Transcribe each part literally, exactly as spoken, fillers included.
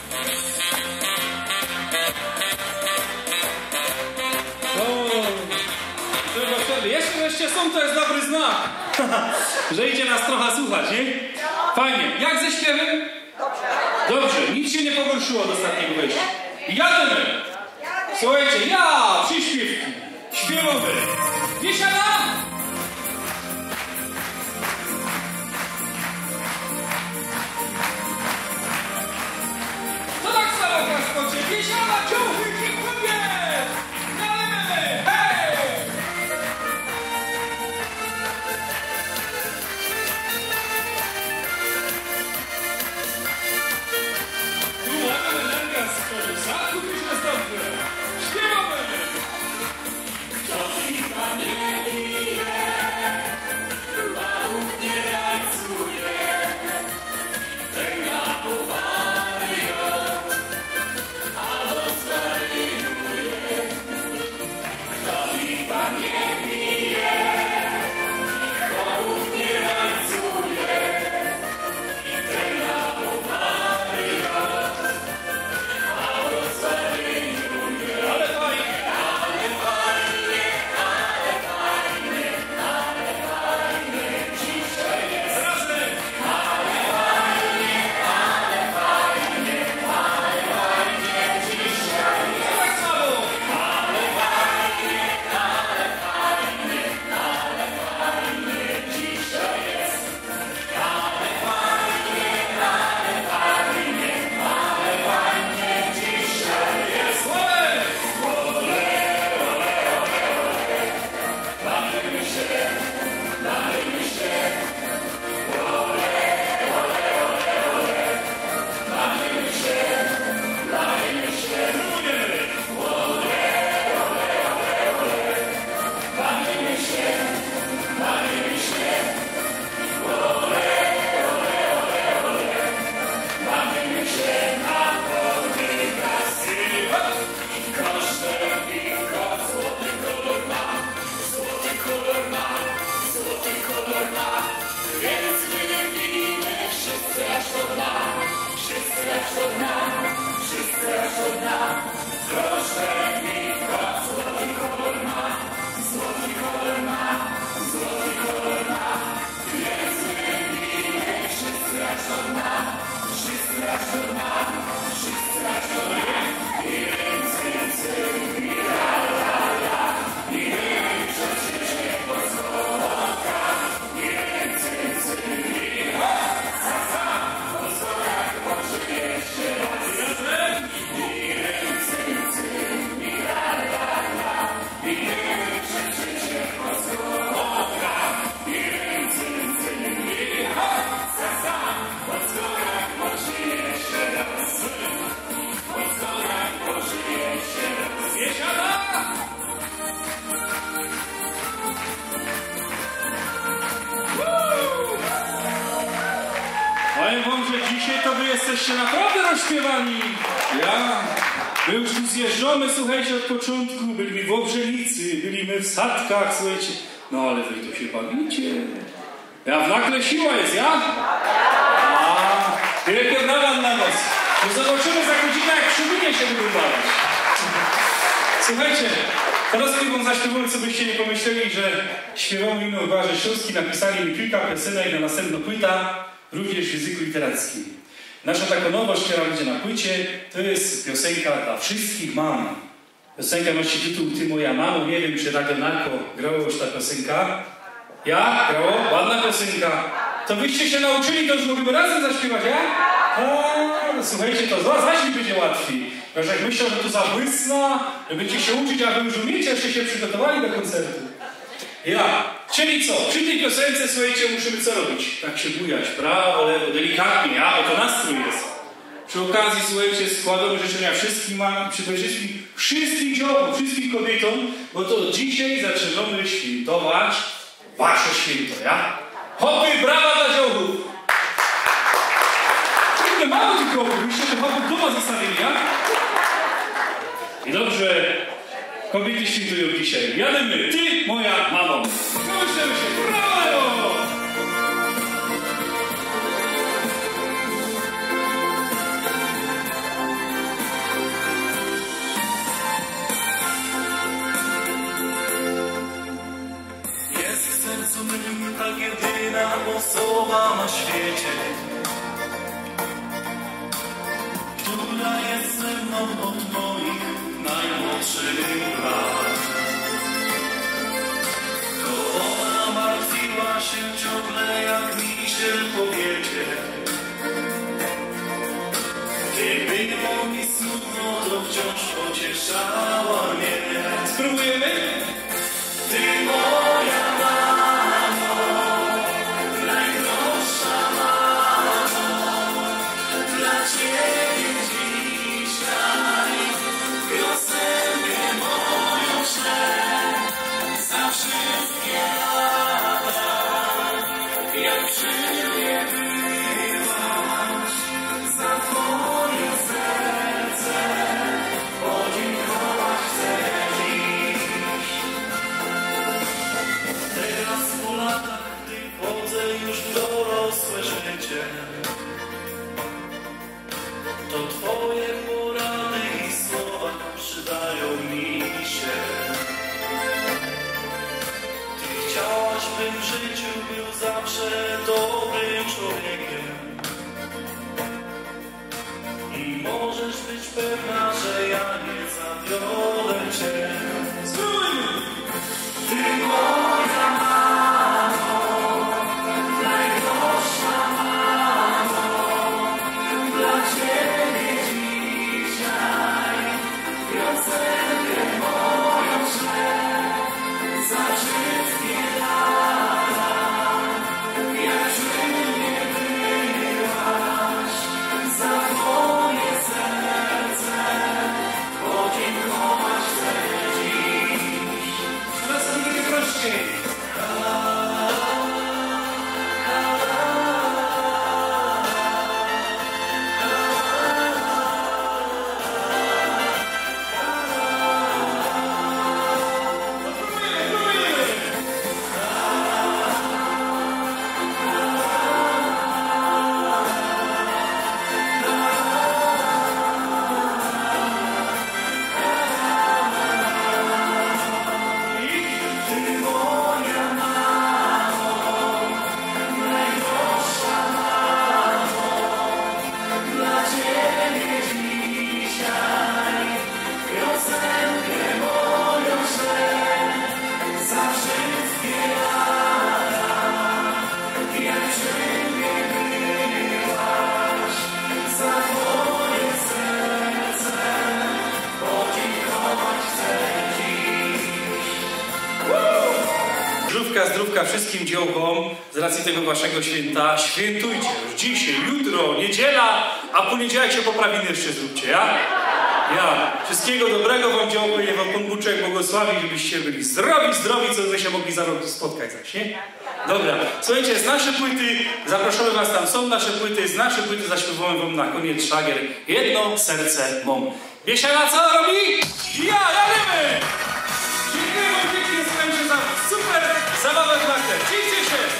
Jeszcze, jeszcze są, to jest dobry znak, że idzie nas trochę słuchać, nie? Fajnie. Jak ze śpiewem? Dobrze. Dobrze, nic się nie pogorszyło od ostatniego wejścia. Jademy! Słuchajcie, ja, przyśpiewki, śpiewowe. Wiesiana! To tak samo w raskocie. Wiesiana, ciągły, dziękuję! Dalej! Hej! Tu mamy energia z spodu. Zakup już następny. Śpiewamy! Powiem wam, że dzisiaj to wy jesteście naprawdę rozśpiewani. Ja, my już tu zjeżdżamy, słuchajcie, od początku. Byliśmy w Obrzenicy, byliśmy w Sadkach, słuchajcie. No ale wy tu się bawicie. Ja w nagle siła jest, ja? A, tyle nawan na nos. No zobaczymy za godzinę, jak przy mnie się wyglądać. Słuchajcie, teraz wam zaśpiewamy, co byście nie pomyśleli, że śpiewamy inną Barze Śląski, napisali mi kilka piosenek na następną płyta, również w języku literackim. Nasza taka nowość, która będzie na płycie, to jest piosenka dla wszystkich mam. Piosenka nosi tytuł Ty moja mamo. Nie wiem, czy Radio Narko grało już ta piosenka. Ja? Grało? Ładna piosenka. To byście się nauczyli, to już mogliby razem zaśpiewać, ja? A, no, słuchajcie, to za zaś mi będzie łatwiej. Bo jak myślał, że to zabłysna, że będziecie się uczyć, a wy już umiecie, jeszcze się przygotowali do koncertu. Ja. Czyli co? Przy tej piosence, słuchajcie, musimy co robić? Tak się bujać, prawo, lewo, delikatnie, ja? Oto nastrój jest. Przy okazji, słuchajcie, składamy życzenia wszystkim mam, przede wszystkim wszystkim dziobom, wszystkim kobietom, bo to dzisiaj zaczynamy świętować wasze święto, ja? Hopy, brawa dla dziobów! Nie mało tych hopów, byście tych hopów doma zostawili, ja? I dobrze, kobiety świętują dzisiaj. Jademy, ty, moja mamo. Kończymy się, brawo! osoba na świecie, która jest ze mną od moich najmłodszych lat. To ona martwiła się ciągle, jak mi się powiedzie. Gdyby było mi smutno, to wciąż pocieszała mnie. Spróbujemy? Ty moja mamo, najdroższa mamo, dla Ciebie dzisiaj piosenkę moją ślę. Za wszystkie lata, jak przy mnie byłaś, za Twoje serce podziękować chcę dziś. Teraz po latach, gdy wchodzę już w dorosłe życie, to Twoje porady i słowa przydają mi się. Ty chciałaś, bym w życiu był zawsze dobrym człowiekiem. I możesz być pewna, że ja nie zawiodę Cię. Spróbujmy! Ty moja mamo, najdroższa mamo, dla Ciebie dzisiaj piosenkę moją ślę. Za wszystkie lata, jak przy mnie byłaś, za Twoje serce podziękować chcę dziś. Teraz trochę prościej. Zdrówka, zdrówka wszystkim dziołkom z racji tego waszego święta. Świętujcie już dzisiaj, jutro, niedziela, a poniedziałek się poprawiny jeszcze zróbcie, ja? Ja. Wszystkiego dobrego wam dziołku i niech wam Pan Buczek błogosławi, żebyście byli zdrowi, zdrowi, co by się mogli za rok spotkać zaś, nie? Dobra, słuchajcie, z nasze płyty, zapraszamy was tam, są nasze płyty, z nasze płyty zaśpiewamy wam na koniec szlagier Jedno serce mom. Biesiana co robi? Ja, jadymy! Dziękuję wam pięknie, słuchajcie, za super zabawę w laktę. Cięcie się!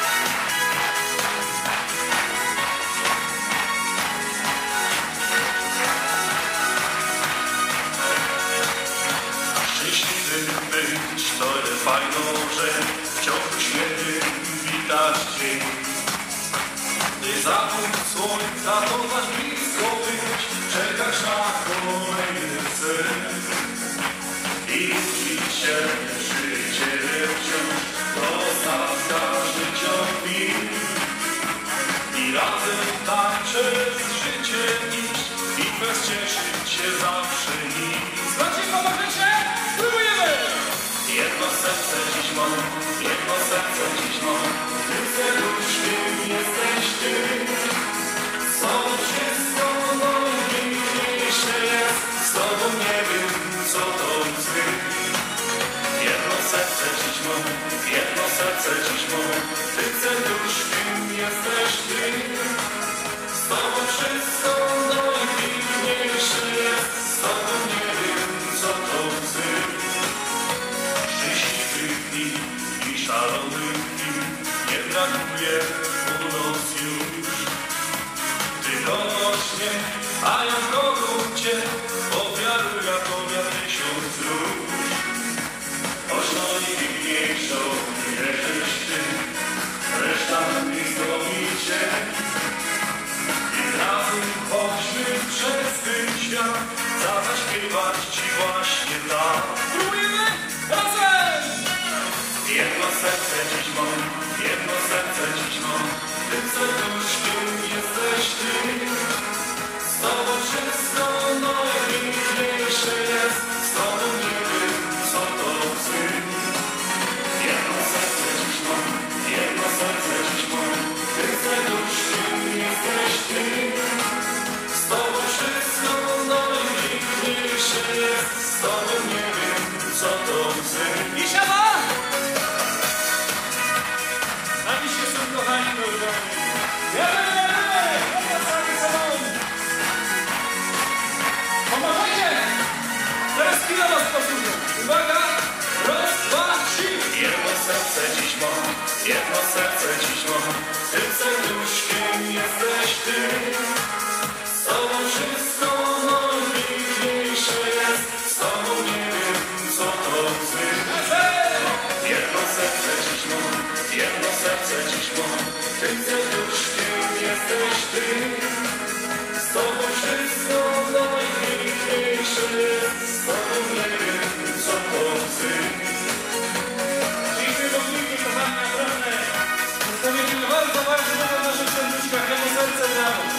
Szczęśliwy być to fajną rzecz, w ciągu święty witać dzień. Gdy zachód słońca to wasz blisko być, czekasz na kolejny sen. I uczyć się życie wciąż, to ostatnia życia dni. I razem tańczyć życie iść i bez cieszyć się zawsze nic. Znacie, pomożecie? Spróbujemy! Jedno serce dziś mam, jedno serce dziś mam, ty serduszkiem jesteś ty. Z tobą wszystko najpiękniejsze jest, z tobą nie wiem co to łzy. Jedno serce dziś mam, jedno serce dziś mam, ty serduszkiem jesteś ty. Z tobą wszystko najpiękniejsze jest, z tobą nie wiem co to łzy. Szczęśliwych dni i szalonych dni, Tym serduszkiem jesteś ty. Z tobą wszystko najpiękniejsze. Z tobą nie wiem, co to ty. Dziękuję Bogumiłki, kochani, naprawdę. Zostawiliśmy bardzo, bardzo dużo w naszych serduszkach. Jedno serce brawo.